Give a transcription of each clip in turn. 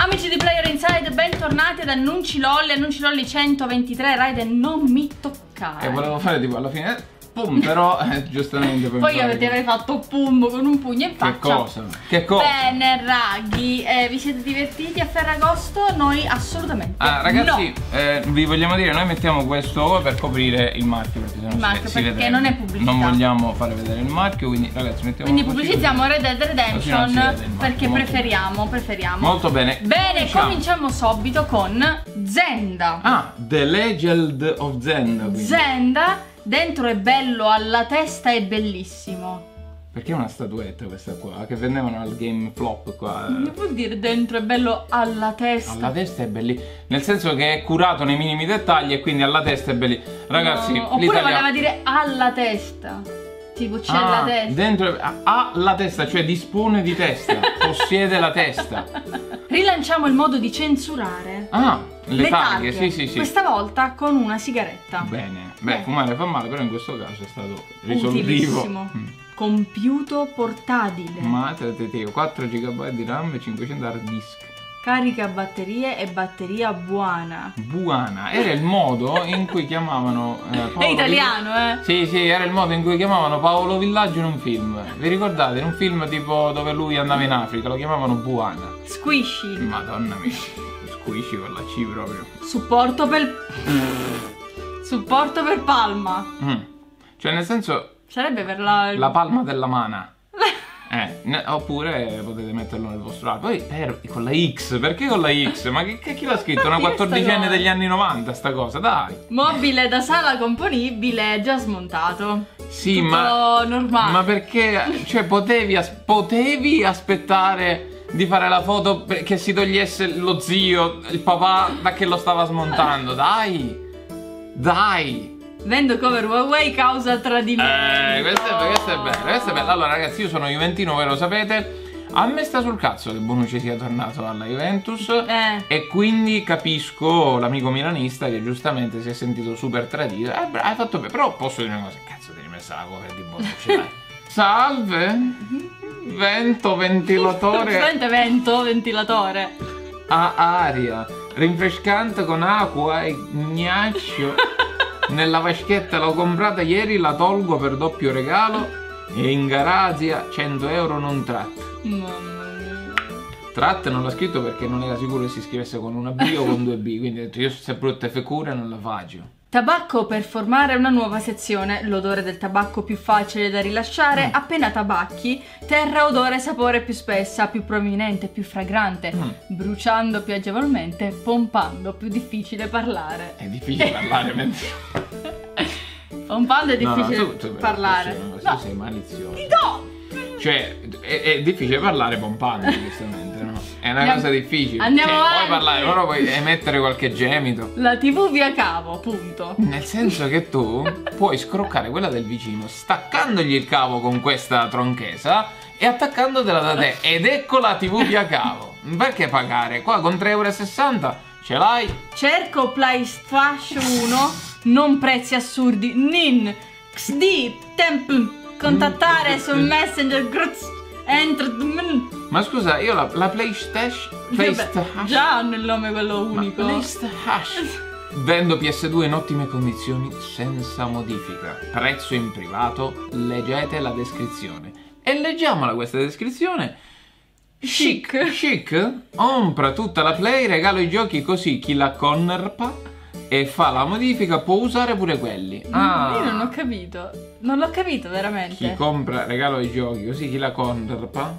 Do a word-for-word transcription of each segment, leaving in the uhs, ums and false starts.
Amici di Player Inside, bentornati ad Annunci Lolli, Annunci Lolli centoventitré, Raiden non mi toccare. E volevo fare tipo alla fine, pum, però eh, giustamente poi io ti avrei fatto pum con un pugno in faccia. Che cosa? Che cosa? Bene raghi, eh, vi siete divertiti a Ferragosto? Noi assolutamente Ah ragazzi, no. eh, vi vogliamo dire, noi mettiamo questo per coprire il marchio, perché sennò Il marchio, si, perché si vedrebbe. non è pubblicità. Non vogliamo fare vedere il marchio, quindi ragazzi mettiamo Quindi così, pubblicizziamo così. Red Dead Redemption Così non si vede il marchio, perché molto preferiamo, bene. preferiamo Molto bene. Bene, cominciamo. cominciamo subito con Zelda. Ah, The Legend of Zelda, quindi. Zelda, dentro è bello, alla testa è bellissimo. Perché è una statuetta questa qua, che vendevano al Game Flop qua. Che vuol dire dentro è bello alla testa? Alla testa è bellissimo, nel senso che è curato nei minimi dettagli e quindi alla testa è bellissimo. Ragazzi, no, oppure voleva dire alla testa. Tipo c'è ah, la testa. Dentro ha la testa, cioè dispone di testa, possiede la testa. Rilanciamo il modo di censurare. Ah, le, le targhe, targhe, sì sì sì. Questa volta con una sigaretta. Bene, beh, Beh. fumare fa male, però in questo caso è stato risolutivo. Utilissimo. Mm. Computer portatile. Ma te, te, te, quattro giga di RAM e cinquecento hard disk. Carica batterie e batteria buona. Buana, era il modo in cui chiamavano eh, Paolo È italiano, eh? Sì, sì, era il modo in cui chiamavano Paolo Villaggio in un film. Vi ricordate? In un film tipo dove lui andava in Africa, lo chiamavano Buana. Squishy. Madonna mia, squishy con la C proprio. Supporto per... Supporto per palma. Mm. Cioè nel senso, Sarebbe per la... la palma della mana. Eh, ne- oppure potete metterlo nel vostro arco. Poi per, con la X, perché con la X? Ma che, che chi l'ha scritto? Una Perché sta quattordicenne cosa? degli anni novanta sta cosa, dai. Mobile da sala componibile già smontato. Sì, Tutto ma normale. Ma perché, cioè, potevi, as- potevi aspettare di fare la foto per- che si togliesse lo zio, il papà, da che lo stava smontando? Dai, dai. Vendo cover Huawei causa tradimento. Eh, questo è, questo è bello, questo è bello. Allora, ragazzi, io sono juventino, voi lo sapete. A me sta sul cazzo che Bonucci sia tornato alla Juventus. Eh. E quindi capisco l'amico milanista che giustamente si è sentito super tradito. Eh, bra- hai fatto bene. Però posso dire una cosa: cazzo, ti hai rimessa la cover di Bonucci, dai. Salve, vento, ventilatore. Giustamente vento, ventilatore. A aria, rinfrescante con acqua e ghiaccio. Nella vaschetta l'ho comprata ieri, la tolgo per doppio regalo. E in Garazia cento euro non tratte. Mamma mia. Tratte non l'ha scritto perché non era sicuro che si scrivesse con una B o con due B. Quindi ho detto io se brutte fecure non la faccio. Tabacco per formare una nuova sezione. L'odore del tabacco più facile da rilasciare. Mm. Appena tabacchi, terra, odore e sapore più spessa, più prominente, più fragrante. Mm. Bruciando più agevolmente, pompando più difficile parlare. È difficile parlare mentre... Pompando è No, no, difficile tu- tu- parlare. Tu No. sei malizioso. No! Cioè, è, è difficile parlare pompando, giustamente, no? È una Andiamo- cosa difficile. andiamo cioè, avanti. puoi parlare, però puoi emettere qualche gemito. La tivù via cavo, punto. Nel senso che tu puoi scroccare quella del vicino staccandogli il cavo con questa tronchesa e attaccandotela da te. Ed ecco la tivù via cavo. Perché pagare? Qua con tre e sessanta euro ce l'hai. Cerco PlayStation uno, non prezzi assurdi. Nin, X D, Temple, contattare su Messenger, Gruz, Enter. Ma scusa, io la, la PlayStation... PlayStation... Già hanno il nome quello unico. PlayStation... Vendo P S due in ottime condizioni senza modifica. Prezzo in privato, leggete la descrizione. E leggiamola questa descrizione. Chic. Chic, compra tutta la Play, regalo i giochi così chi la connerpa e fa la modifica può usare pure quelli. Ah, Io non ho capito. Non l'ho capito veramente. chi compra regalo i giochi così chi la connerpa.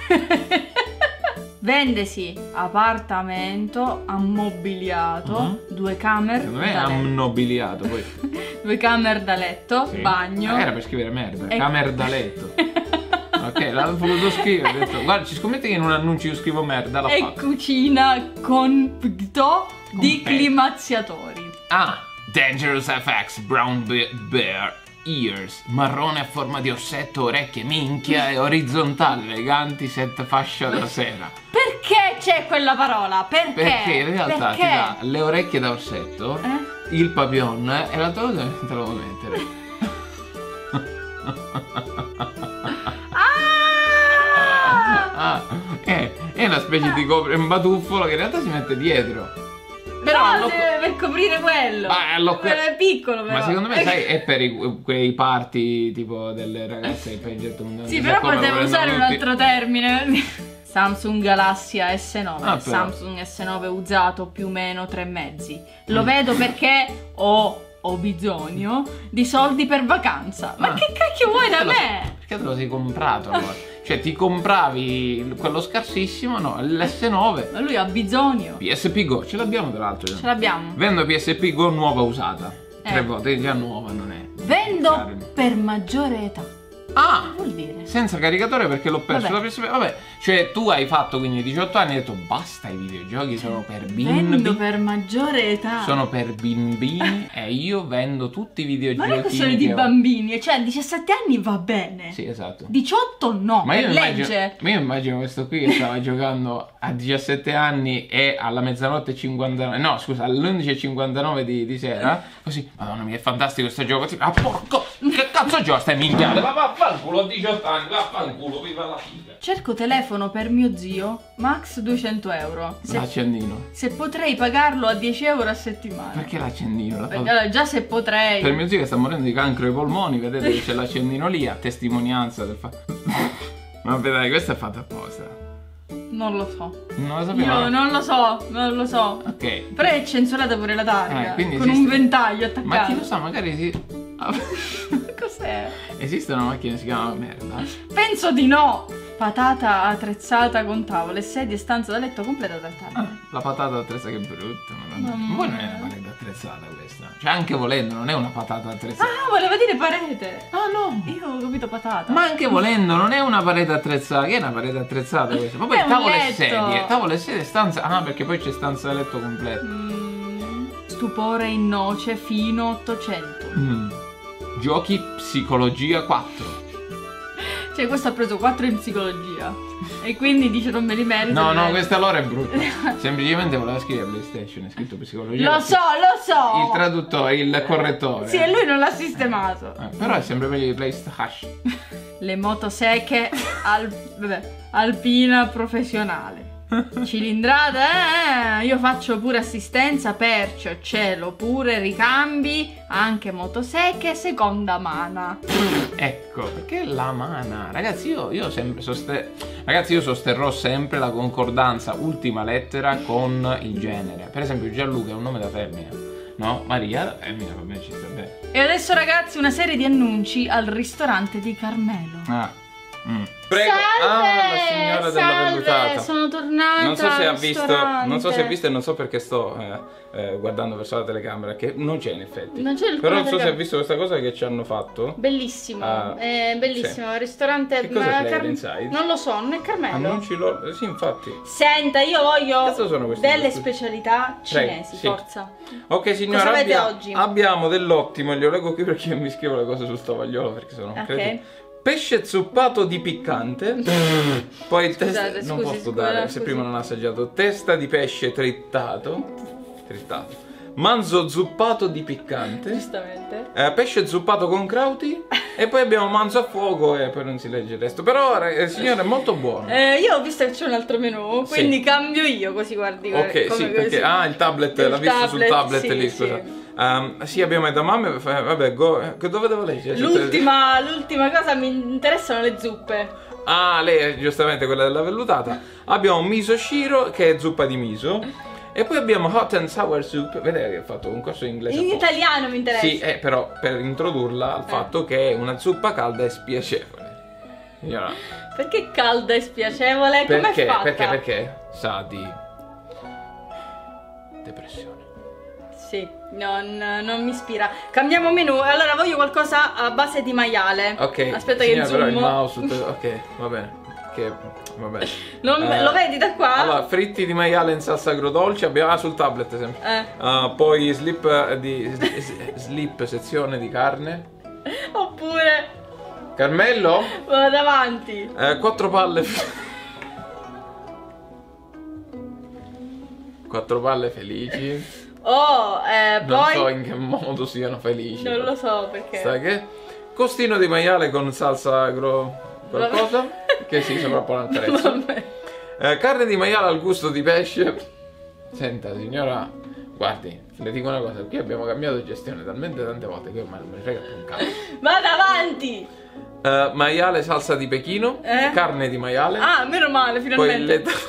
Vendesi appartamento ammobiliato, Uh-huh. due camere Secondo me è da letto. ammobiliato poi. Due camere da letto, Sì. bagno. Ah, era per scrivere merda, E- camera da letto. Ok, l'avevo voluto scrivere, ho detto, guarda, ci scommetti che in un annuncio io scrivo merda, l'ha E fatto. cucina con pito di Con pe- climaziatori. Ah, Dangerous F X Brown Be- Bear Ears, marrone a forma di ossetto, orecchie minchia e orizzontali, eleganti, set fascia da sera. Perché c'è quella parola? Perché? Perché in realtà Perché? ti dà le orecchie da orsetto, Eh? il papillon e la tua te lo devo mettere. Ah! Ah, eh, È una specie di copri, un batuffolo che in realtà si mette dietro. Però no, per coprire quello. Ah, quello è piccolo però. Ma secondo me sai è per i, quei party tipo delle ragazze che poi getto sì, però potevo usare un altro termine. Samsung Galaxy S nove, ah, Samsung S nove usato più o meno tre mezzi. Lo mm. vedo perché ho, ho bisogno di soldi per vacanza. Ma ah. che cacchio vuoi da me? Perché te lo sei comprato allora? Cioè ti compravi quello scarsissimo, no, l'S nove. Ma lui ha bisogno. P S P Go, ce l'abbiamo tra l'altro. Ce l'abbiamo. Vendo P S P Go nuova usata. Eh. Tre volte, già nuova non è. Vendo Carne. per maggiore età. Ah, vuol dire? Senza caricatore perché l'ho perso Vabbè. la P S P. Vabbè, cioè tu hai fatto quindi diciotto anni e hai detto basta, i videogiochi sono per bimbi. Vendo per maggiore età. Sono per bimbini e io vendo tutti i videogiochi. Ma non è questione di bambini, cioè a diciassette anni va bene. Sì, esatto. diciotto no, ma io per immagino, legge. Ma io immagino questo qui che stava giocando a diciassette anni e alla mezzanotte e cinquantanove, no scusa, alle undici e cinquantanove di, di sera, così, madonna mia è fantastico questo gioco, ah porco, che cazzo gioco stai minchiando, ma vaffanculo a diciotto anni, vaffanculo, viva la figa. Cerco telefono per mio zio, max duecento euro. Se, l'accendino. Se potrei pagarlo a dieci euro a settimana. Perché l'accendino? La Perché, allora, già se potrei. Per mio zio che sta morendo di cancro ai polmoni, vedete che c'è l'accendino lì a testimonianza del fatto. Ma dai, questo è fatto apposta. Non lo so. Non lo sapevo. Io non lo so, non lo so. Ok. Però è censurata pure la targa. Eh, con esiste... un ventaglio attaccato. Ma chi lo sa, magari si. Cos'è? Esiste una macchina che si chiama merda? Penso di no. Patata attrezzata con tavolo e sedie, stanza da letto completa dal tavolo. Ah, la patata attrezzata, che brutta. Ma mm. poi non è una parete attrezzata questa. Cioè anche volendo non è una patata attrezzata. Ah, voleva dire parete. Ah no. Io ho capito patata. Ma anche volendo non è una parete attrezzata. Che è una parete attrezzata questa? Ma poi è tavolo e sedie. Tavolo e sedie, stanza. Ah, perché poi c'è stanza da letto completa. Mm. Stupore in noce fino ottocento. Mm. Giochi psicologia quattro. Cioè questo ha preso quattro in psicologia e quindi dice non me li merito. No, no, questa allora è brutta. Semplicemente voleva scrivere PlayStation, è scritto psicologia. Lo so, lo so. Il traduttore, il correttore. Sì, e lui non l'ha sistemato. Eh, però è sempre meglio di PlayStation. Le motoseche al, vabbè, alpina professionale. Cilindrata, eh, io faccio pure assistenza, perciò cielo pure ricambi, anche motosecche seconda mana. Ecco, perché la mana? Ragazzi, io, io sempre soste... Ragazzi, io sosterrò sempre la concordanza ultima lettera con il genere. Per esempio Gianluca è un nome da femmina, no? Maria da femmina, per me ci sta bene. E adesso ragazzi una serie di annunci al ristorante di Carmelo. Ah. Mm. Prego. Salve, ah, la signora della salve, vellutata. Sono tornata. Non so se ha visto, non so se ha visto e non so perché sto eh, eh, guardando verso la telecamera, che non c'è in effetti. Non c'è il Però non so se ha visto questa cosa che ci hanno fatto. Bellissimo, uh, è bellissimo, sì. Il ristorante. Che cosa è Car... Inside? Non lo so, non è Carmelo. Annunci lo... eh, sì, infatti. Senta, io voglio delle questi? specialità cinesi, Prego, sì. Forza. Ok signora, cosa avete abbia... oggi? Abbiamo dell'ottimo, glielo leggo qui perché io mi scrivo le cose sul tovagliolo perché sono Ok. cretino. Pesce zuppato di piccante. Poi il testa. Scusate, Non scusi, posso scusi, dare scusi. se prima non ha assaggiato. Testa di pesce trittato. Trittato. Manzo zuppato di piccante. Giustamente. Eh, pesce zuppato con crauti. E poi abbiamo manzo a fuoco e poi non si legge il resto. Però eh, signore è molto buono. Eh, io ho visto che c'è un altro menù, quindi Sì. cambio io così guardi. Ok, come sì, perché così. ah, il tablet, Il l'ha visto sul tablet, tablet sì, lì, sì. scusa. Um, sì, abbiamo edamame, vabbè, go, che dove devo leggere? L'ultima, l'ultima cosa mi interessano le zuppe. Ah, lei è giustamente quella della vellutata. Abbiamo miso shiro, che è zuppa di miso. E poi abbiamo hot and sour soup. Vedete che ho fatto un corso in inglese. In italiano mi interessa. Sì, eh, però per introdurla al Eh. fatto che è una zuppa calda e spiacevole. Signora, Perché calda e spiacevole? Com'è perché? fatta? Perché? Perché sa di depressione. Sì, non, non mi ispira. Cambiamo menù. Allora voglio qualcosa a base di maiale. Ok. Aspetta signora, che però il zoomo. mouse. Ok, va bene. Che va bene. Non- Eh, Lo vedi da qua? Allora, fritti di maiale in salsa agrodolce abbiamo ah, sul tablet sempre. Eh. Ah, poi slip eh, di s- slip sezione di carne. Oppure Carmello? vado avanti. Eh, quattro palle. Quattro palle felici. Oh, eh, Non poi so in che modo siano felici. non lo so perché. Sai che? Costino di maiale con salsa agro qualcosa che si sovrappone al prezzo. Vabbè. Eh, carne di maiale al gusto di pesce. Senta signora, guardi, le dico una cosa, qui abbiamo cambiato gestione talmente tante volte che ormai non mi frega più un cazzo. Vada avanti! Uh, maiale salsa di pechino, eh? Carne di maiale. Ah, meno male, finalmente. Poi le...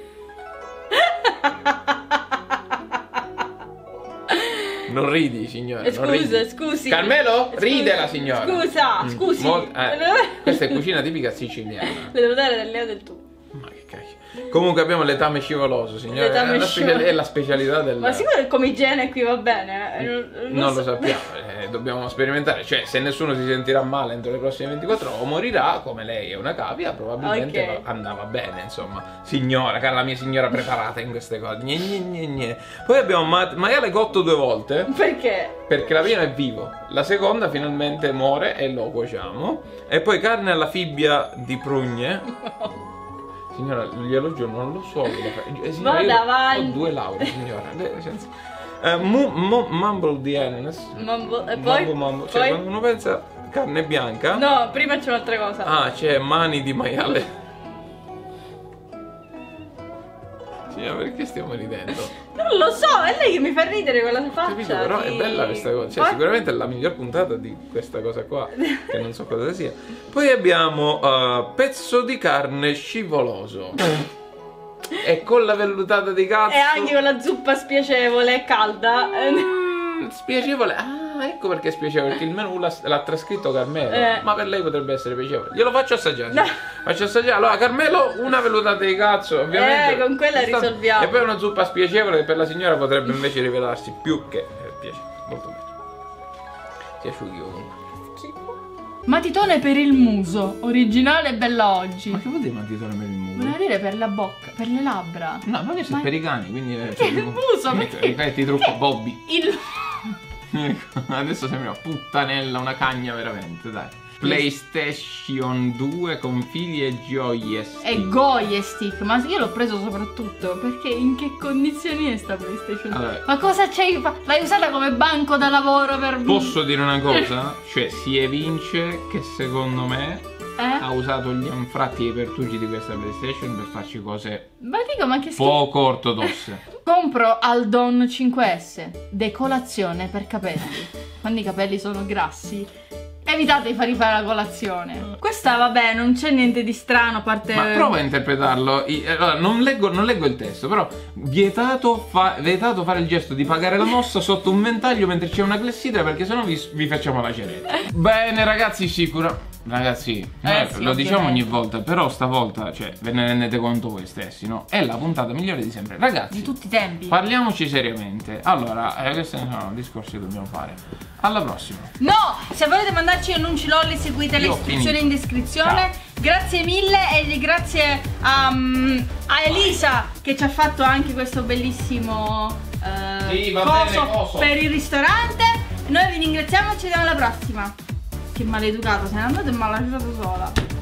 Non ridi, signora. Eh, scusa, ridi. scusi. Carmelo, scusi. ride la signora. Scusa, mm. scusi. Mol... Eh, questa è cucina tipica siciliana. Le devo dare del leo del tu. Ma che cacchio. Comunque abbiamo letame scivoloso, signore. Letame è, la scivoloso. è la specialità del... Ma sicuro che come igiene qui va bene? Non, non, non so. lo sappiamo, eh, dobbiamo sperimentare. Cioè, se nessuno si sentirà male entro le prossime ventiquattro ore o morirà, come lei è una cavia, probabilmente okay. andava bene, insomma. Signora, cara la mia signora preparata in queste cose. Gne, gne, gne, gne. Poi abbiamo ma maiale cotto due volte. Perché? Perché la prima è vivo, la seconda finalmente muore e lo cuociamo. E poi carne alla fibbia di prugne. No. Signora, glielo giuro, non lo so. Eh, signora, Vada avanti. ho due lauree, signora. Senza... Uh, mu, mu, mumble di ananas. Mumble, e poi? Mumble, mumble. Cioè, poi? quando uno pensa carne bianca. No, prima c'è un'altra cosa. Ah, c'è mani di maiale. Signora, perché stiamo ridendo? Non lo so, è lei che mi fa ridere con la sua faccia. Capito, però di... è bella questa cosa. Cioè, poi? sicuramente è la miglior puntata di questa cosa qua. Che non so cosa sia. Poi abbiamo uh, pezzo di carne scivoloso. E con la vellutata di cazzo. E anche con la zuppa spiacevole e calda. Mm, spiacevole. Ah, ecco perché è spiacevole. Perché il menù l'ha trascritto Carmelo. Eh. Ma per lei potrebbe essere piacevole. Glielo faccio assaggiare. No. Faccio assaggiare. Allora, Carmelo, una vellutata di cazzo, ovviamente. Eh, con quella risolviamo. E poi una zuppa spiacevole che per la signora potrebbe invece rivelarsi più che eh, piacevole. Molto bene. Si asciughi comunque. Matitone per il muso, originale e bella oggi. Ma che vuol dire matitone per il muso? Vuol dire per la bocca, per le labbra. No, ma che sono Ma... per i cani, quindi... Eh, Che il muso? Perché? Perché troppo Bobby. Il... Adesso sembra una puttanella, una cagna veramente, dai. PlayStation due con fili e gioie stick. È Goye Stick, ma io l'ho preso soprattutto perché in che condizioni è sta PlayStation due? Allora, ma cosa c'hai? L'hai usata come banco da lavoro per... posso dire una cosa? Cioè si evince che secondo me eh? ha usato gli anfratti e i pertugi di questa PlayStation per farci cose ma dico, ma che schifo. poco ortodosse. Compro Aldon cinque S, decolazione per capelli. Quando i capelli sono grassi, evitate di far rifare la colazione. Questa vabbè, non c'è niente di strano a parte... Ma prova a interpretarlo. Allora, non leggo, non leggo il testo, però vietato, fa, vietato fare il gesto di pagare la mossa sotto un ventaglio mentre c'è una clessidra, perché sennò vi, vi facciamo la ceretta. Bene ragazzi, sicuro. Ragazzi, eh, eh, sì, lo diciamo ovviamente. ogni volta, però stavolta, cioè, ve ne rendete conto voi stessi, no? È la puntata migliore di sempre. Ragazzi, di tutti i tempi. Parliamoci seriamente. Allora, eh, questi sono discorsi che dobbiamo fare. Alla prossima. No, se volete mandarci annunci lolli, seguite Io le istruzioni in descrizione. Ciao. Grazie mille e grazie a, um, a Elisa che ci ha fatto anche questo bellissimo uh, sì, va coso, bene, coso per il ristorante. Noi vi ringraziamo e ci vediamo alla prossima. Che maleducato, se n'è andato e mi ha lasciato sola.